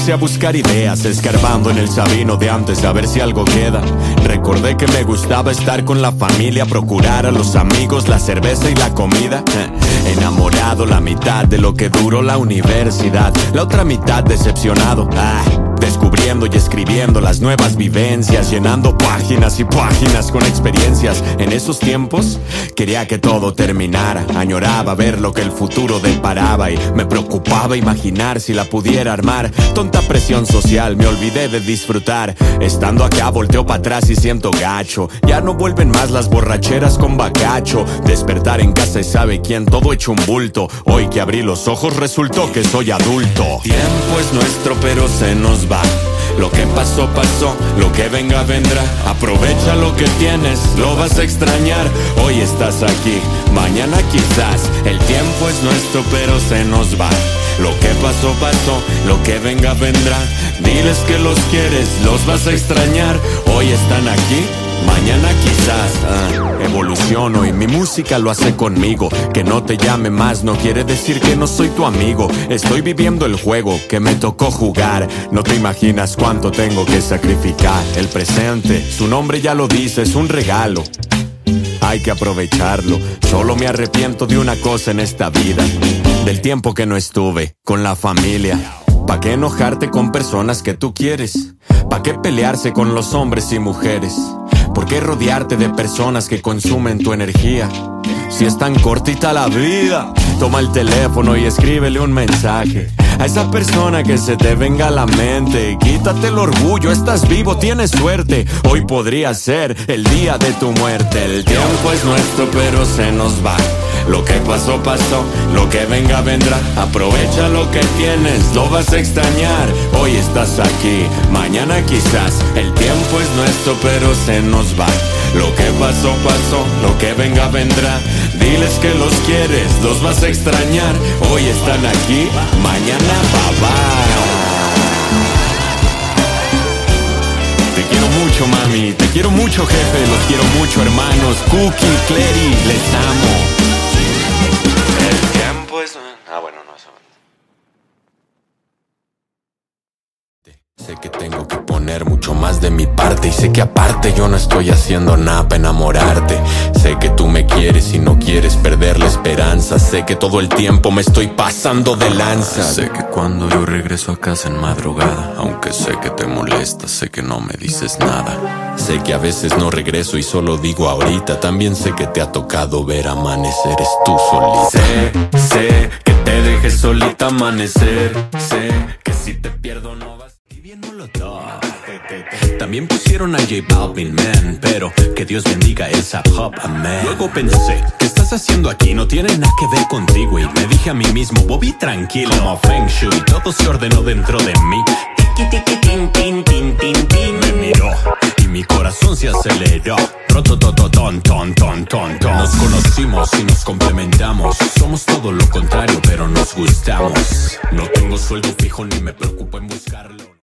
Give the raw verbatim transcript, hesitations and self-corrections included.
puse a buscar ideas, escarbando en el sabino de antes a ver si algo queda. Recordé que me gustaba estar con la familia, procurar a los amigos, la cerveza y la comida. eh, Enamorado la mitad de lo que duró la universidad, la otra mitad decepcionado. ah, Descubriendo y escribiendo las nuevas vivencias, llenando páginas y páginas con experiencias. En esos tiempos quería que todo terminara, añoraba ver lo que el futuro deparaba y me preocupaba imaginar si la pudiera armar. Tonta presión social, me olvidé de disfrutar. Estando acá volteo para atrás y siento gacho. Ya no vuelven más las borracheras con bacacho. Despertar en casa y sabe quién, todo hecho un bulto. Hoy que abrí los ojos resultó que soy adulto. Tiempo es nuestro pero se nos va. Lo que pasó, pasó, lo que venga, vendrá. Aprovecha lo que tienes, lo vas a extrañar. Hoy estás aquí, mañana quizás. El tiempo es nuestro pero se nos va. Lo que pasó, pasó, lo que venga, vendrá. Diles que los quieres, los vas a extrañar. Hoy están aquí, mañana quizás. ah, Evoluciono y mi música lo hace conmigo. Que no te llame más no quiere decir que no soy tu amigo. Estoy viviendo el juego que me tocó jugar. No te imaginas cuánto tengo que sacrificar. El presente, su nombre ya lo dice, es un regalo. Hay que aprovecharlo. Solo me arrepiento de una cosa en esta vida: del tiempo que no estuve con la familia. ¿Pa' qué enojarte con personas que tú quieres? ¿Pa' qué pelearse con los hombres y mujeres? ¿Por qué rodearte de personas que consumen tu energía? Si es tan cortita la vida, toma el teléfono y escríbele un mensaje a esa persona que se te venga a la mente. Quítate el orgullo, estás vivo, tienes suerte. Hoy podría ser el día de tu muerte. El tiempo es nuestro pero se nos va. Lo que pasó, pasó, lo que venga, vendrá. Aprovecha lo que tienes, lo vas a extrañar. Hoy estás aquí, mañana quizás. El tiempo es nuestro pero se nos va. Lo que pasó, pasó, lo que venga, vendrá. Diles que los quieres, los vas a extrañar. Hoy están aquí, mañana bye bye. Te quiero mucho, mami, te quiero mucho, jefe. Los quiero mucho, hermanos. Cookie, Clary, les amo. El tiempo es... Ah, bueno, no, eso. Sé que tengo que poner mucho más de mi parte. Y sé que aparte yo no estoy haciendo nada para enamorarte. Sé que tú me quieres y no quieres perder la esperanza. Sé que todo el tiempo me estoy pasando de lanza. Sé que cuando yo regreso a casa en madrugada, aunque sé que te molesta, sé que no me dices nada. Sé que a veces no regreso y solo digo ahorita. También sé que te ha tocado ver amanecer, es tú solita. Sé, sé que te dejes solita amanecer. Sé que si te pierdo no vas... También pusieron a J Balvin, man, pero que Dios bendiga el Zap Hop, amén. Luego pensé, ¿qué estás haciendo aquí? No tiene nada que ver contigo. Y me dije a mí mismo, Bobby, tranquilo, como Feng Shui, todo se ordenó dentro de mí. Tiki tiki tin tin tin tin tin. Me miró y mi corazón se aceleró. Rotototon ton ton ton ton. Nos conocimos y nos complementamos. Somos todo lo contrario, pero nos gustamos. No tengo sueldo fijo ni me preocupo en buscarlo.